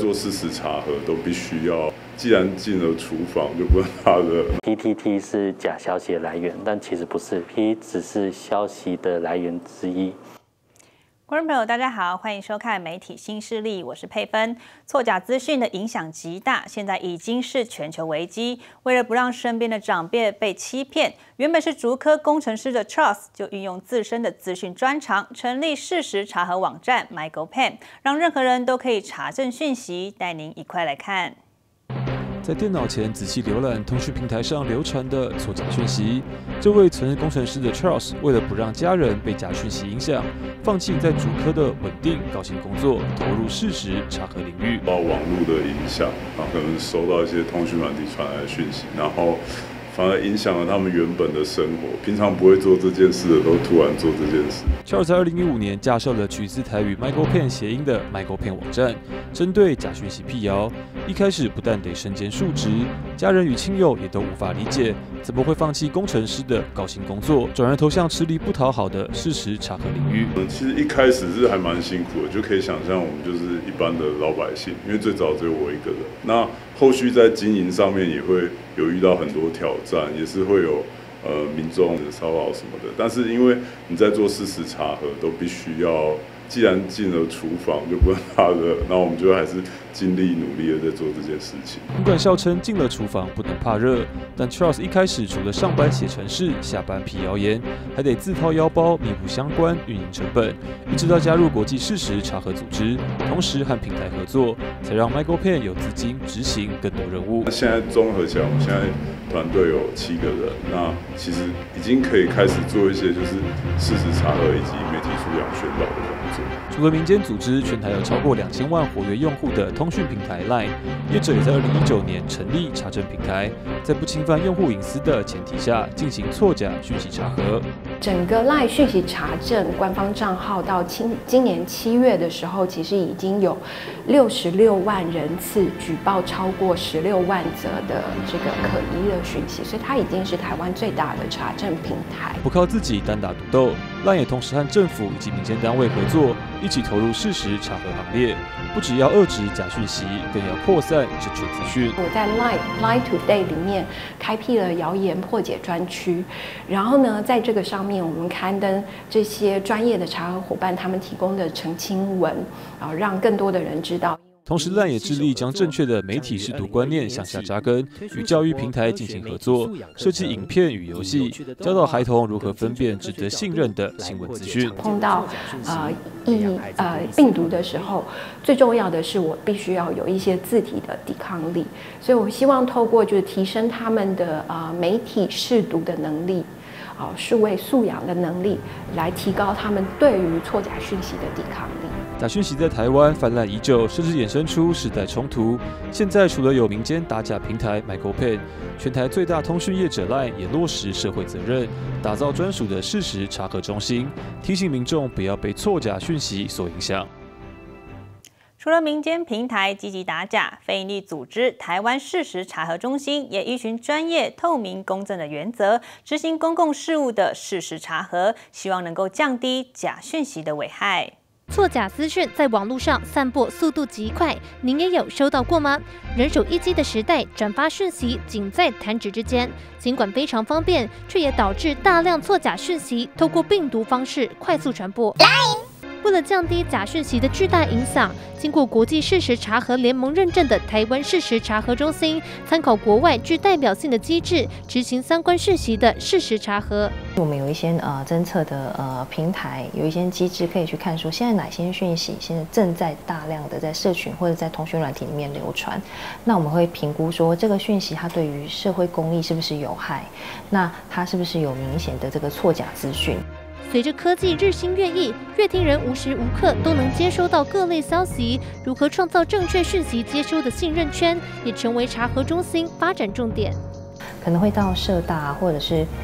做事实查核都必须要，既然进了厨房，就不能怕热。 PTT 是假消息的来源，但其实不是，P 只是消息的来源之一。 观众朋友，大家好，欢迎收看媒体新势力，我是佩芬。错假资讯的影响极大，现在已经是全球危机。为了不让身边的长辈被欺骗，原本是竹科工程师的 Charles 就运用自身的资讯专长，成立事实查核网站 MyGoPen， 让任何人都可以查证讯息。带您一块来看。 在电脑前仔细浏览通讯平台上流传的错假讯息，这位曾任工程师的 Charles 为了不让家人被假讯息影响，放弃在竹科的稳定高薪工作，投入事实查核领域。 受网络的影响，可能收到一些通讯软体传来的讯息，然后反而影响了他们原本的生活。平常不会做这件事的，都突然做这件事。 Charles 在2015年架设了取自台语 MyGoPen 谐音的 MyGoPen 网站，针对假讯息辟谣。一开始不但得身兼数职，家人与亲友也都无法理解，怎么会放弃工程师的高薪工作，转而投向吃力不讨好的事实查核领域。 其实一开始是还蛮辛苦的，就可以想象我们就是一般的老百姓，因为最早只有我一个人。那后续在经营上面也会有遇到很多挑战，也是会有民众的骚扰什么的。但是因为你在做事实查核，都必须要，既然进了厨房就不能怕热，那我们就还是尽力努力的在做这件事情。 尽管笑称进了厨房不能怕热，但 Charles 一开始除了上班写程式，下班辟谣言，还得自掏腰包弥补相关运营成本。一直到加入国际事实查核组织，同时和平台合作，才让 MyGoPen 有资金执行更多任务。 现在综合起来，我们现在团队有7个人，那其实已经可以开始做一些就是事实查核以及媒体素养宣导的工作。 除了民间组织，全台有超过2000万活跃用户的通讯平台 LINE， 业者也在2019年成立查证平台，在不侵犯用户隐私的前提下，进行错假讯息查核。 整个 LINE 讯息查证官方账号到今年7月的时候，其实已经有66万人次举报超过16万则的这个可疑的讯息，所以它已经是台湾最大的查证平台。 不靠自己单打独斗，LINE 也同时和政府以及民间单位合作，一起投入事实查核行列。不只要遏止假讯息，更要扩散正确资讯。 我在 Line Today 里面开辟了谣言破解专区，然后呢，在这个上面我们刊登这些专业的查核伙伴他们提供的澄清文，然后让更多的人知道。 同时，LINE 也致力将正确的媒体识读观念向下扎根，与教育平台进行合作，设计影片与游戏，教导孩童如何分辨值得信任的新闻资讯。 碰到病毒的时候，最重要的是我必须要有一些自体的抵抗力，所以我希望透过就是提升他们的媒体识读的能力。数位素养的能力，来提高他们对于错假讯息的抵抗力。 假讯息在台湾泛滥已久，甚至衍生出世代冲突。现在除了有民间打假平台 MyGoPen， 全台最大通讯业者 LINE 也落实社会责任，打造专属的事实查核中心，提醒民众不要被错假讯息所影响。 除了民间平台积极打假，非营利组织台湾事实查核中心也依循专业、透明、公正的原则，执行公共事务的事实查核，希望能够降低假讯息的危害。 错假资讯在网络上散播速度极快，您也有收到过吗？人手一机的时代，转发讯息仅在弹指之间，尽管非常方便，却也导致大量错假讯息透过病毒方式快速传播。为了降低假讯息的巨大影响，经过国际事实查核联盟认证的台湾事实查核中心，参考国外具代表性的机制，执行相关讯息的事实查核。 我们有一些侦测的平台，有一些机制可以去看说，现在哪些讯息现在正在大量的在社群或者在通讯软体里面流传。那我们会评估说，这个讯息它对于社会公益是不是有害？那它是不是有明显的这个错假资讯？ 随着科技日新月异，乐听人无时无刻都能接收到各类消息，如何创造正确讯息接收的信任圈，也成为查核中心发展重点。 可能会到社大或者是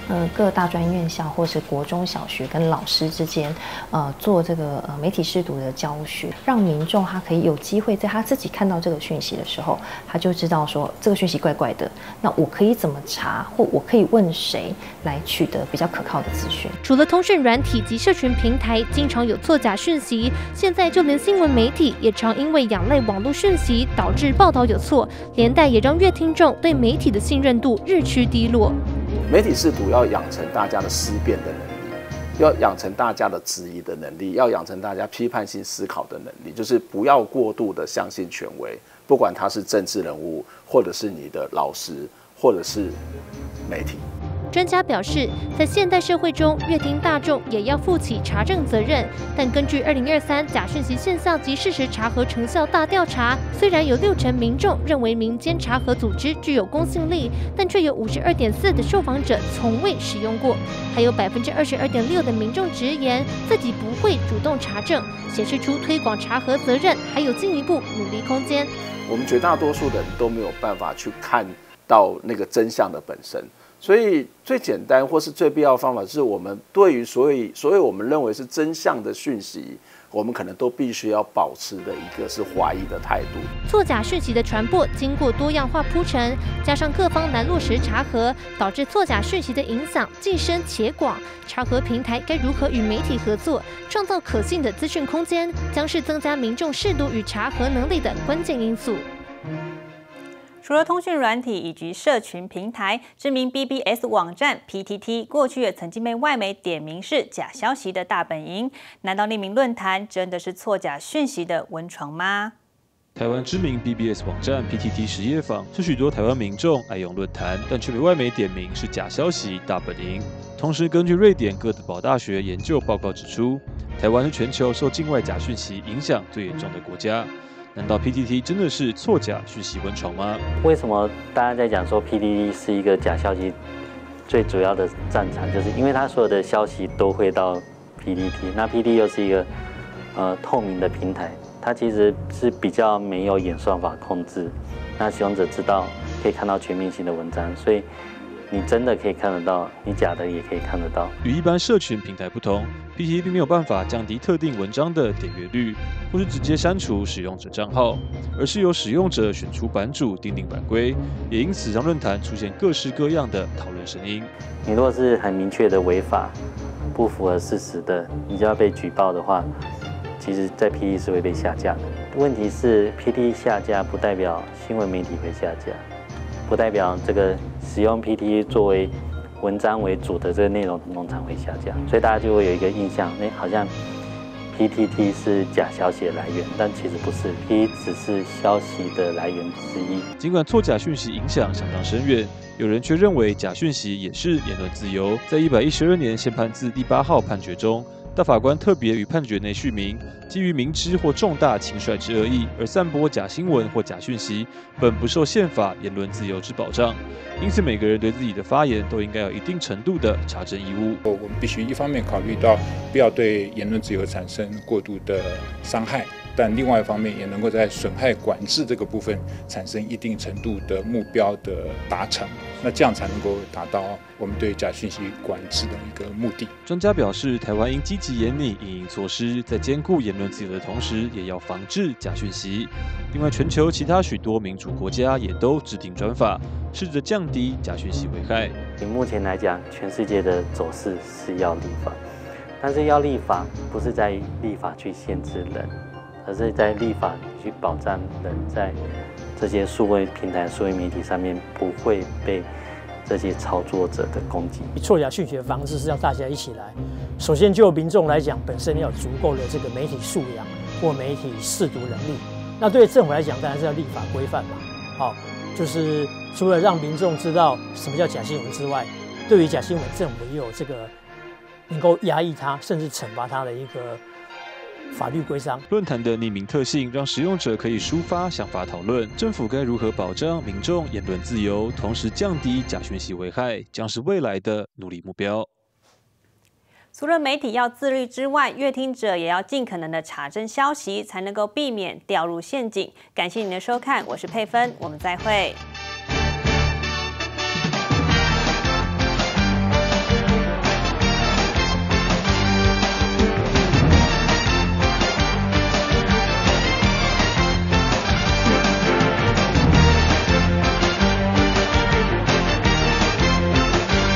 各大专院校或是国中小学跟老师之间，做这个媒体识读的教学，让民众他可以有机会在他自己看到这个讯息的时候，他就知道说这个讯息怪怪的，那我可以怎么查，或我可以问谁来取得比较可靠的资讯。 除了通讯软体及社群平台经常有作假讯息，现在就连新闻媒体也常因为仰赖网络讯息，导致报道有错，连带也让阅听众对媒体的信任度日趋低落。 媒体识读要养成大家的思辨的能力，要养成大家的质疑的能力，要养成大家批判性思考的能力，就是不要过度的相信权威，不管他是政治人物，或者是你的老师，或者是媒体。 专家表示，在现代社会中，阅听大众也要负起查证责任。但根据2023假讯息现象及事实查核成效大调查，虽然有60%民众认为民间查核组织具有公信力，但却有52.4%的受访者从未使用过，还有22.6%的民众直言自己不会主动查证，显示出推广查核责任还有进一步努力空间。 我们绝大多数人都没有办法去看到那个真相的本身。所以最简单或是最必要的方法是我们对于所有我们认为是真相的讯息，我们可能都必须要保持的一个是怀疑的态度。 作假讯息的传播经过多样化铺陈，加上各方难落实查核，导致作假讯息的影响既深且广。查核平台该如何与媒体合作，创造可信的资讯空间，将是增加民众识读与查核能力的关键因素。 除了通讯软体以及社群平台，知名 BBS 网站 PTT 过去也曾经被外媒点名是假消息的大本营。难道匿名论坛真的是错假讯息的温床吗？ 台湾知名 BBS 网站 PTT 实业坊是许多台湾民众爱用论坛，但却被外媒点名是假消息大本营。同时，根据瑞典哥德堡大学研究报告指出，台湾是全球受境外假讯息影响最严重的国家。难道 PTT 真的是错假讯息温床吗？ 为什么大家在讲说 PTT 是一个假消息最主要的战场？就是因为它所有的消息都会到 PTT， 那 PTT 又是一个透明的平台，它其实是比较没有演算法控制，那使用者知道可以看到全面性的文章，所以你真的可以看得到，你假的也可以看得到。 与一般社群平台不同，PTT 并没有办法降低特定文章的点阅率，或是直接删除使用者账号，而是由使用者选出版主订定版规，也因此让论坛出现各式各样的讨论声音。 你如果是很明确的违法、不符合事实的，你就要被举报的话，其实在 PTT 是会被下架的。问题是 PTT 下架不代表新闻媒体会下架，不代表这个使用 PTT 作为文章为主的这个内容农场会下架，所以大家就会有一个印象，好像 PTT 是假消息的来源，但其实不是 ，PTT 只是消息的来源之一。 尽管错假讯息影响相当深远，有人却认为假讯息也是言论自由。在112年宪判字第8号判决中，大法官特别于判决内叙明，基于明知或重大轻率之恶意而散播假新闻或假讯息，本不受宪法言论自由之保障。因此，每个人对自己的发言都应该有一定程度的查证义务。 我们必须一方面考虑到不要对言论自由产生过度的伤害，但另外一方面也能够在损害管制这个部分产生一定程度的目标的达成，那这样才能够达到我们对假讯息管制的一个目的。 专家表示，台湾应积极研拟因应措施，在兼顾言论自由的同时，也要防治假讯息。另外，全球其他许多民主国家也都制定专法，试着降低假讯息危害。 以目前来讲，全世界的走势是要立法，但是要立法不是在立法去限制人，而是在立法去保障人在这些数位平台、数位媒体上面不会被这些操作者的攻击。 错假讯息的防治是要大家一起来。首先，就民众来讲，本身要有足够的这个媒体素养或媒体识读能力。那对政府来讲，当然是要立法规范嘛。好，就是除了让民众知道什么叫假新闻之外，对于假新闻，政府也有这个能够压抑它，甚至惩罚它的一个法律规章。 论坛的匿名特性让使用者可以抒发想法讨论，政府该如何保障民众言论自由，同时降低假讯息危害，将是未来的努力目标。 除了媒体要自律之外，阅听者也要尽可能的查证消息，才能够避免掉入陷阱。感谢您的收看，我是佩芬，我们再会。